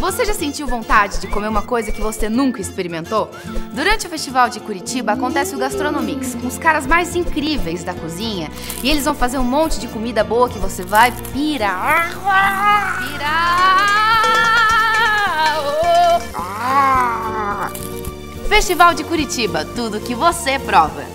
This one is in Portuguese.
Você já sentiu vontade de comer uma coisa que você nunca experimentou? Durante o Festival de Curitiba acontece o Gastronomics, com os caras mais incríveis da cozinha, e eles vão fazer um monte de comida boa que você vai pirar. Festival de Curitiba, tudo que você prova.